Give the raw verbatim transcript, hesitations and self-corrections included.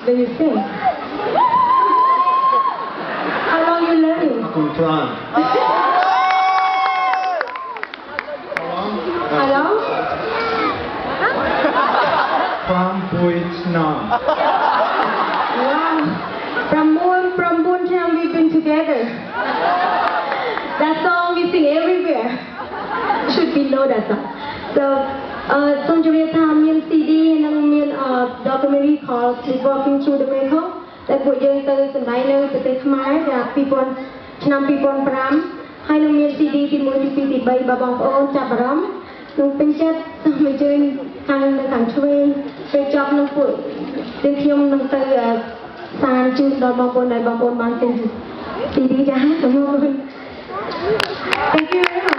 when you sing. How long you learning? Aku try. How long? From Vietnam. Wow. From Moon, from Montreal we've been together. That song we sing everywhere. Should be know that song. So, uh, Song Julia Tham Mien C D and Mien uh, documentary called Sleepwalking Through the Miracle. That put you into the Nile, the Khmer, the people, Chnam people Pram, Hai Nung Mien C D, the Multi by Babong On Chaparam, Nung Pinchet, some Majoring, Hang the Country, Great Job Nung Put, the Kium Nung San June, Babong, and Babong Mountain C D. Thank you very much.